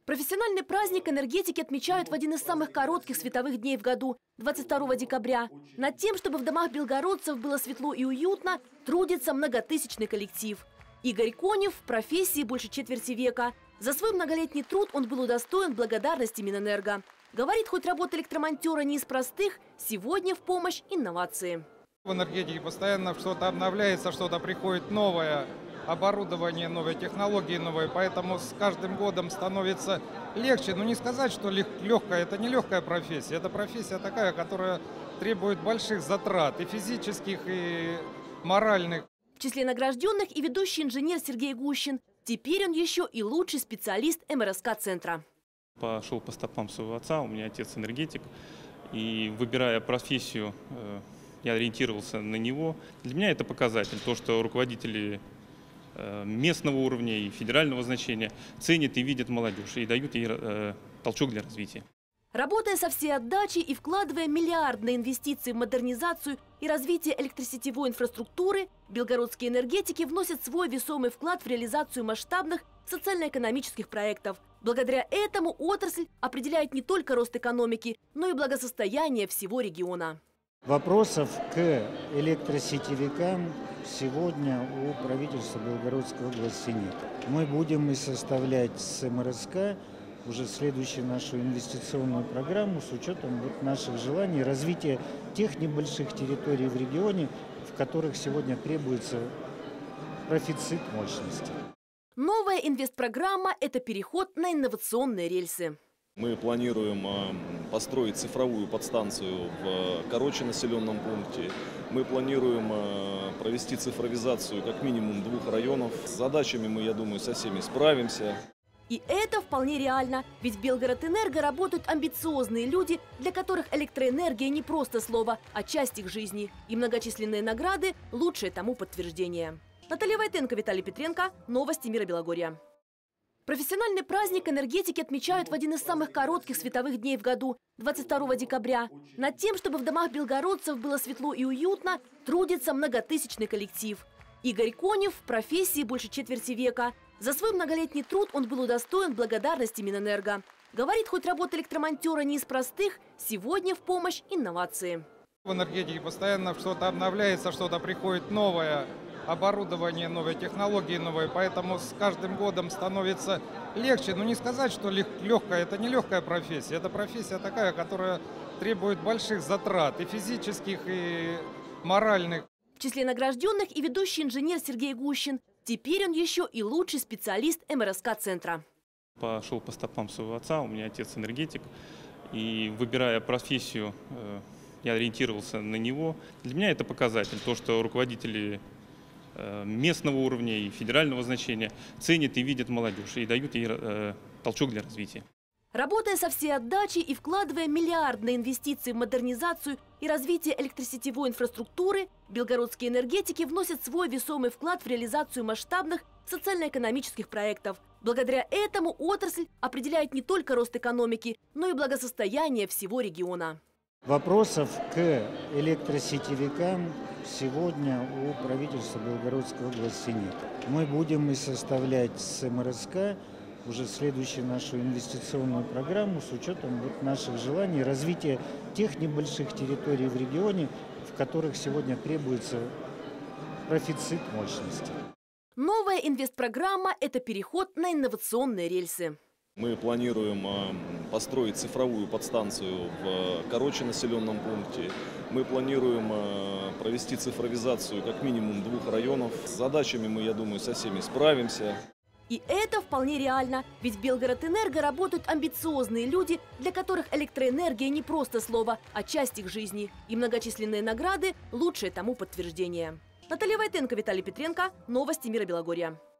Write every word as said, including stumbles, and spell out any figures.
Профессиональный праздник энергетики отмечают в один из самых коротких световых дней в году – двадцать второго декабря. Над тем, чтобы в домах белгородцев было светло и уютно, трудится многотысячный коллектив. Игорь Конев в профессии больше четверти века. За свой многолетний труд он был удостоен благодарности Минэнерго. Говорит, хоть работа электромонтера не из простых, сегодня в помощь инновации. В энергетике постоянно что-то обновляется, что-то приходит новое, оборудование новое, технологии новые, поэтому с каждым годом становится легче. Но не сказать, что легкая, это не легкая профессия, это профессия такая, которая требует больших затрат и физических, и моральных. В числе награжденных и ведущий инженер Сергей Гущин. Теперь он еще и лучший специалист эм эр эс ка-центра. Пошел по стопам своего отца, у меня отец энергетик, и выбирая профессию, я ориентировался на него. Для меня это показатель, то, что руководители местного уровня и федерального значения ценят и видят молодежь и дают ей толчок для развития. Работая со всей отдачей и вкладывая миллиардные инвестиции в модернизацию и развитие электросетевой инфраструктуры, белгородские энергетики вносят свой весомый вклад в реализацию масштабных социально-экономических проектов. Благодаря этому отрасль определяет не только рост экономики, но и благосостояние всего региона. Вопросов к электросетевикам сегодня у правительства Белгородской области нет. Мы будем и составлять с эм эр эс ка уже следующую нашу инвестиционную программу с учетом вот наших желаний развития тех небольших территорий в регионе, в которых сегодня требуется профицит мощности. Новая инвестпрограмма – это переход на инновационные рельсы. Мы планируем построить цифровую подстанцию в Короче населенном пункте. Мы планируем провести цифровизацию как минимум двух районов. С задачами мы, я думаю, со всеми справимся. И это вполне реально, ведь в Белгородэнерго работают амбициозные люди, для которых электроэнергия не просто слово, а часть их жизни. И многочисленные награды – лучшее тому подтверждение. Наталья Войтенко, Виталий Петренко. Новости Мира Белогорья. Профессиональный праздник энергетики отмечают в один из самых коротких световых дней в году – двадцать второго декабря. Над тем, чтобы в домах белгородцев было светло и уютно, трудится многотысячный коллектив. Игорь Конев в профессии больше четверти века. За свой многолетний труд он был удостоен благодарности Минэнерго. Говорит, хоть работа электромонтера не из простых, сегодня в помощь инновации. В энергетике постоянно что-то обновляется, что-то приходит новое, оборудование новое, технологии новые, поэтому с каждым годом становится легче. Но не сказать, что легкая, это не легкая профессия, это профессия такая, которая требует больших затрат и физических, и моральных. В числе награжденных и ведущий инженер Сергей Гущин. Теперь он еще и лучший специалист эм эр эс ка-центра. Пошел по стопам своего отца, у меня отец энергетик, и выбирая профессию, я ориентировался на него. Для меня это показатель, то, что руководители местного уровня и федерального значения ценят и видят молодежь и дают ей толчок для развития. Работая со всей отдачей и вкладывая миллиардные инвестиции в модернизацию и развитие электросетевой инфраструктуры, белгородские энергетики вносят свой весомый вклад в реализацию масштабных социально-экономических проектов. Благодаря этому отрасль определяет не только рост экономики, но и благосостояние всего региона. Вопросов к электросетевикам сегодня у правительства Белгородской области нет. Мы будем и составлять с эм эр эс ка уже следующую нашу инвестиционную программу с учетом вот наших желаний развития тех небольших территорий в регионе, в которых сегодня требуется профицит мощности. Новая инвестпрограмма – это переход на инновационные рельсы. Мы планируем построить цифровую подстанцию в Короче населенном пункте. Мы планируем провести цифровизацию как минимум двух районов. С задачами мы, я думаю, со всеми справимся. И это вполне реально, ведь в Белгородэнерго работают амбициозные люди, для которых электроэнергия не просто слово, а часть их жизни. И многочисленные награды – лучшее тому подтверждение. Наталья Войтенко, Виталий Петренко. Новости Мира Белогорья.